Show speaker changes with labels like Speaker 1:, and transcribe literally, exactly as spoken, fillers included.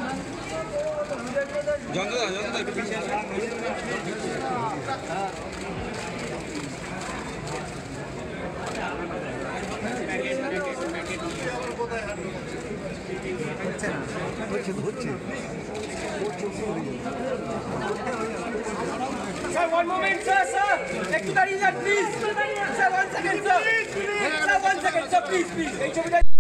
Speaker 1: যন্ত্রণা যন্ত্রণা একটু পিছিয়ে আসে।
Speaker 2: Sir, one moment, sir, sir. Take to the reason, please. Sir, one second, sir. Sir, one second, sir, please, please.